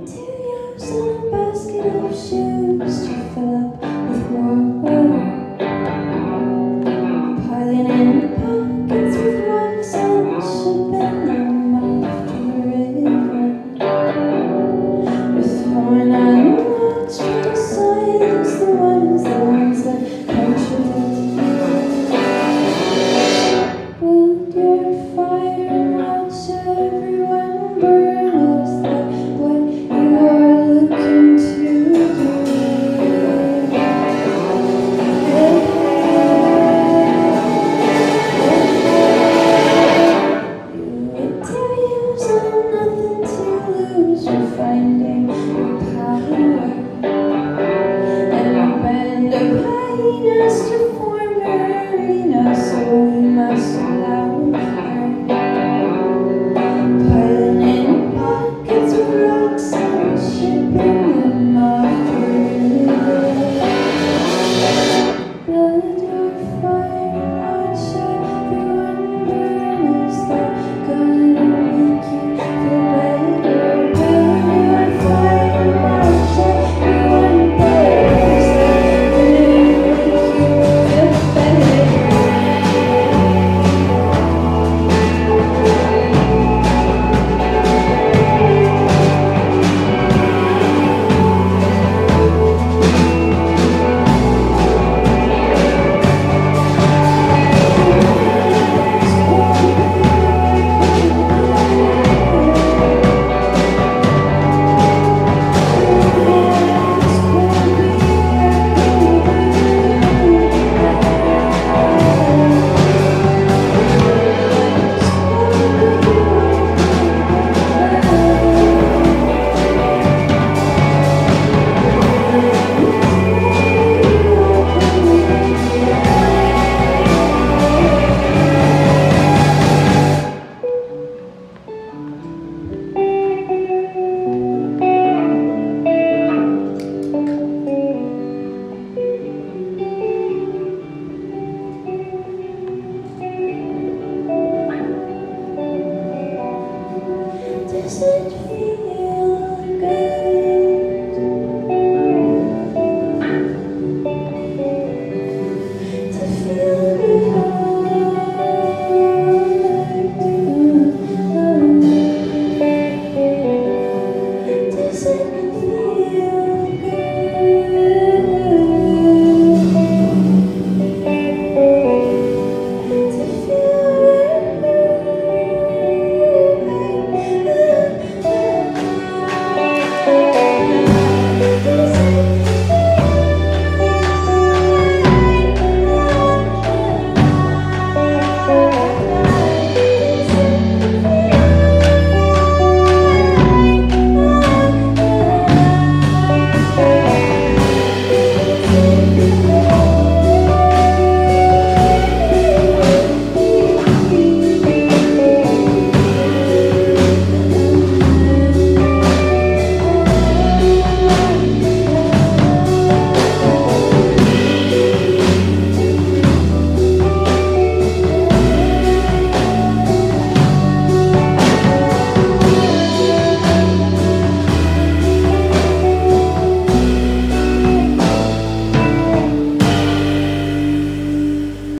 to use on a basket of shoes to fill up with water, piling in pockets with rocks and shipping them off to the river. We're throwing out rocks, trying to silence the ones that punch you. Build your fire and watch everyone burn. Is that what you are looking to do? You would tell you there's nothing to lose. You're finding